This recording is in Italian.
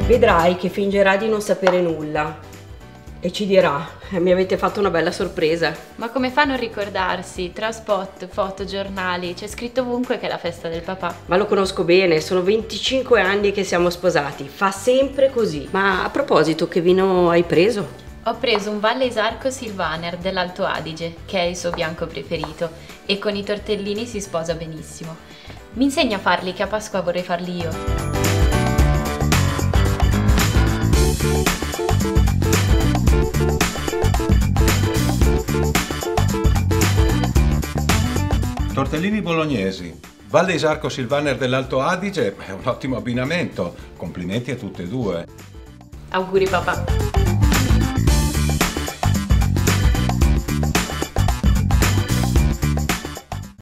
Vedrai che fingerà di non sapere nulla e ci dirà: mi avete fatto una bella sorpresa. Ma come fa a non ricordarsi? Tra spot, foto, giornali, c'è scritto ovunque che è la festa del papà. Ma lo conosco bene, sono 25 anni che siamo sposati, fa sempre così. Ma a proposito, che vino hai preso? Ho preso un Valle Isarco Silvaner dell'Alto Adige, che è il suo bianco preferito, e con i tortellini si sposa benissimo. Mi insegna a farli, che a Pasqua vorrei farli io. Tortellini bolognesi, Valle Isarco Silvaner dell'Alto Adige, è un ottimo abbinamento. Complimenti a tutte e due. Auguri papà!